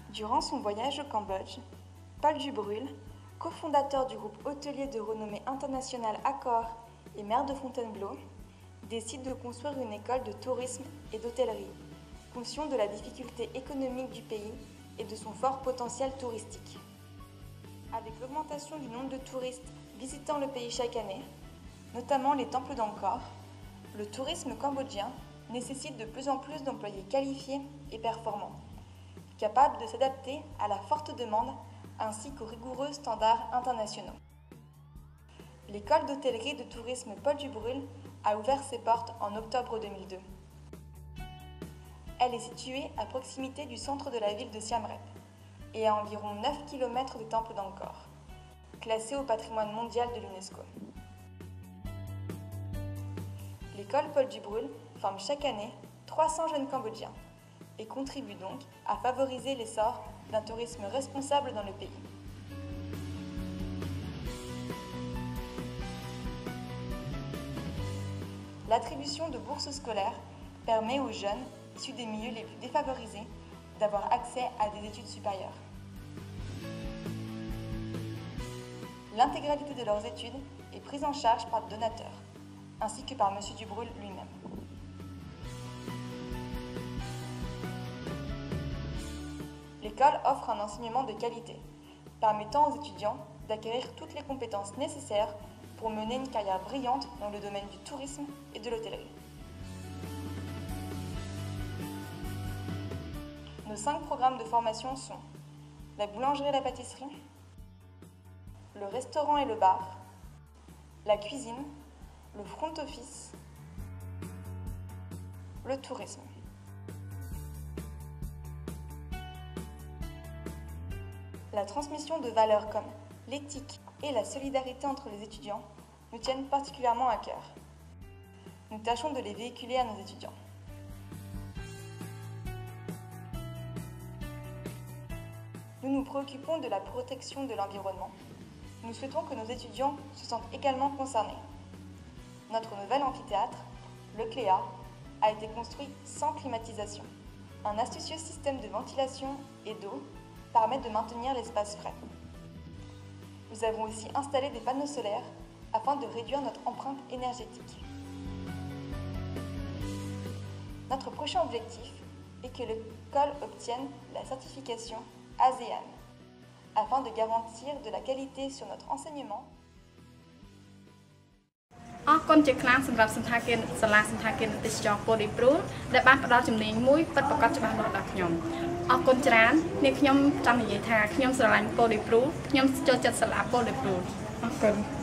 Durant son voyage au Cambodge, Paul Dubrul, cofondateur du groupe hôtelier de renommée internationale Accor et maire de Fontainebleau, décide de construire une école de tourisme et d'hôtellerie, conscient de la difficulté économique du pays et de son fort potentiel touristique. Avec l'augmentation du nombre de touristes visitant le pays chaque année, notamment les temples d'Angkor, le tourisme cambodgien nécessite de plus en plus d'employés qualifiés et performants, capables de s'adapter à la forte demande ainsi qu'aux rigoureux standards internationaux. L'école d'hôtellerie de tourisme Paul Dubrul a ouvert ses portes en octobre 2002. Elle est située à proximité du centre de la ville de Siem Reap et à environ 9 km des temples d'Angkor, classés au patrimoine mondial de l'UNESCO. L'école Paul Dubrul forme chaque année 300 jeunes Cambodgiens et contribue donc à favoriser l'essor d'un tourisme responsable dans le pays. L'attribution de bourses scolaires permet aux jeunes issus des milieux les plus défavorisés d'avoir accès à des études supérieures. L'intégralité de leurs études est prise en charge par des donateurs, ainsi que par M. Dubrul lui-même. L'école offre un enseignement de qualité, permettant aux étudiants d'acquérir toutes les compétences nécessaires pour mener une carrière brillante dans le domaine du tourisme et de l'hôtellerie. Nos 5 programmes de formation sont la boulangerie et la pâtisserie, le restaurant et le bar, la cuisine, le front office, le tourisme. La transmission de valeurs comme l'éthique et la solidarité entre les étudiants nous tiennent particulièrement à cœur. Nous tâchons de les véhiculer à nos étudiants. Nous nous préoccupons de la protection de l'environnement. Nous souhaitons que nos étudiants se sentent également concernés. Notre nouvel amphithéâtre, le Cléa, a été construit sans climatisation. Un astucieux système de ventilation et d'eau permet de maintenir l'espace frais. Nous avons aussi installé des panneaux solaires afin de réduire notre empreinte énergétique. Notre prochain objectif est que l'école obtienne la certification ASEAN afin de garantir de la qualité sur notre enseignement. អរគុណជាខ្លាំងសម្រាប់សន្តាគារសាលាសន្តាគារទេសចរណ៍ Paul Dubrul ដែលបានផ្ដល់ជំនាញមួយពិតប្រាកដច្បាស់លាស់ដល់ខ្ញុំអរគុណច្រើននេះខ្ញុំចង់និយាយថាខ្ញុំស្រឡាញ់ Paul Dubrul ខ្ញុំចូលចិត្តសាលា Paul Dubrul អរគុណ